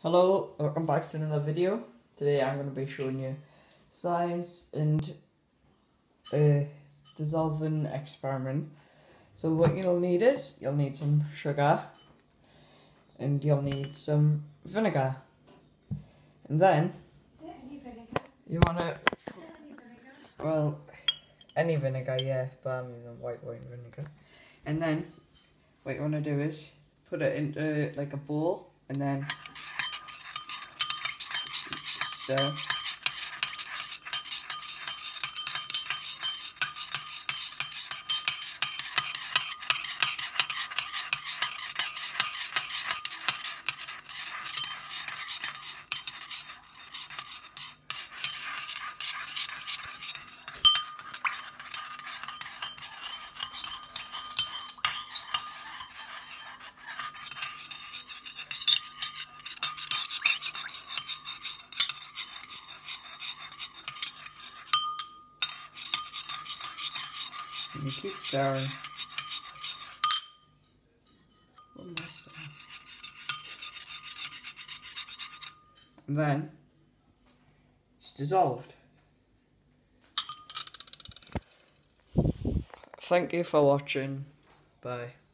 Hello, welcome back to another video. Today I'm going to be showing you science and dissolving experiment. So what you'll need is, you'll need some sugar and you'll need some vinegar. And then, you want to, well, any vinegar, yeah, but I'm using white wine vinegar. And then, what you want to do is, put it into like a bowl and then stir. And you keep stirring. One more stir. And then it's dissolved. Thank you for watching. Bye.